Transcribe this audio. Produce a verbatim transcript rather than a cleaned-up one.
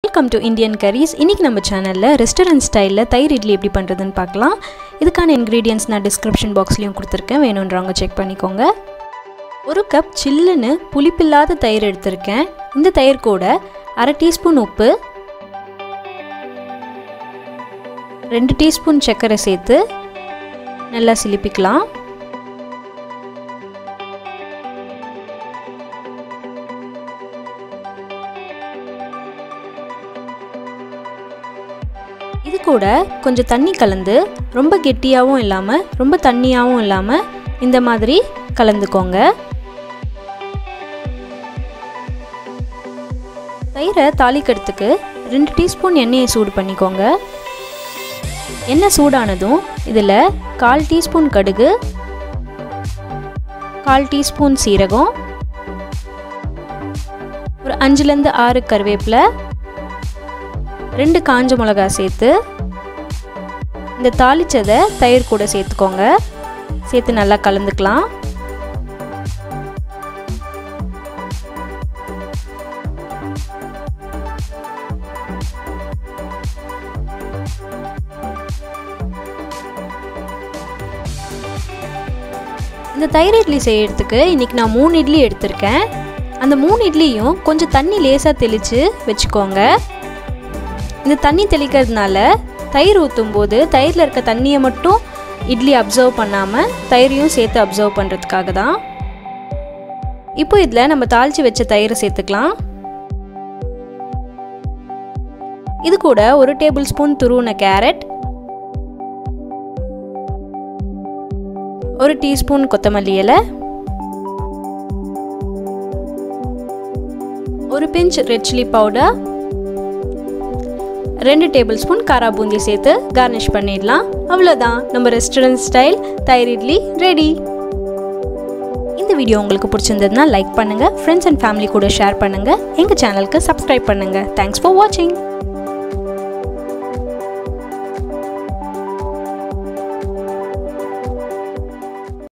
Welcome to Indian Curries. இன்னைக்கு நம்ம சேனல்ல ரெஸ்டாரன்ட் ஸ்டைல்ல தயிர் இட்லி எப்படி பண்றதுன்னு பார்க்கலாம். இதுக்கான ingredients நான் description boxலயும் கொடுத்திருக்கேன். வேணும்ன்றவங்க செக் பண்ணிக்கோங்க. ஒரு கப் சில்லுன்னு புளிப்பில்லாத தயிர் எடுத்துர்க்கேன். இந்த தயிர் கூட அரை டீஸ்பூன் உப்பு, ரெண்டு டீஸ்பூன் சர்க்கரை சேர்த்து நல்லா சிலிப்பிக்கலாம். இது கூட கொஞ்சம் தண்ணி கலந்து ரொம்ப கெட்டியாவும் இல்லாம ரொம்ப தண்ணியாவும் இல்லாம இந்த மாதிரி கலந்துக்கோங்க. தயிரை தாளிக்கிறதுக்கு ரெண்டு டீஸ்பூன் எண்ணெயை சூடு பண்ணிக்கோங்க. எண்ணெய் சூடானதும் இதில் கால் டீஸ்பூன் கடுகு, கால் டீஸ்பூன் சீரகம், ஒரு அஞ்சுலேருந்து ஆறு கருவேப்பிலை, ரெண்டு காஞ்ச மிளகாய் சேர்த்து இந்த தாளிச்சதை தயிர் கூட சேர்த்துக்கோங்க. சேர்த்து நல்லா கலந்துக்கலாம். இந்த தயிர் இட்லி செய்யறதுக்கு இன்னைக்கு நான் மூணு இட்லி எடுத்திருக்கேன். அந்த மூணு இட்லியும் கொஞ்சம் தண்ணி லேசாக தெளித்து வச்சுக்கோங்க. இந்த தண்ணி தெளிக்கிறதுனால தயிர் ஊற்றும் போது தயிரில் இருக்க தண்ணியை மட்டும் இட்லி அப்சர்வ் பண்ணாமல் தயிரையும் சேர்த்து அப்சர்வ் பண்ணுறதுக்காக தான். இப்போ இதில் நம்ம தாளித்து வச்ச தயிரை சேர்த்துக்கலாம். இது கூட ஒரு டேபிள் ஸ்பூன் துருவின கேரட், ஒரு டீஸ்பூன் கொத்தமல்லி இலை, ஒரு பிஞ்ச் ரெட் சில்லி பவுடர், ரெண்டு டேபிள் ஸ்பூன் காரா பூந்தி சேர்த்து கார்னிஷ் பண்ணிடலாம். அவ்வளோதான், நம்ம ரெஸ்டாரண்ட் ஸ்டைல் தயிர் இட்லி ரெடி. இந்த வீடியோ உங்களுக்கு பிடிச்சிருந்ததுன்னா லைக் பண்ணுங்கள், ஃப்ரெண்ட்ஸ் அண்ட் ஃபேமிலி கூட ஷேர் பண்ணுங்கள், எங்கள் சேனலுக்கு சப்ஸ்கிரைப் பண்ணுங்கள். தேங்க்ஸ் ஃபார் வாட்சிங்.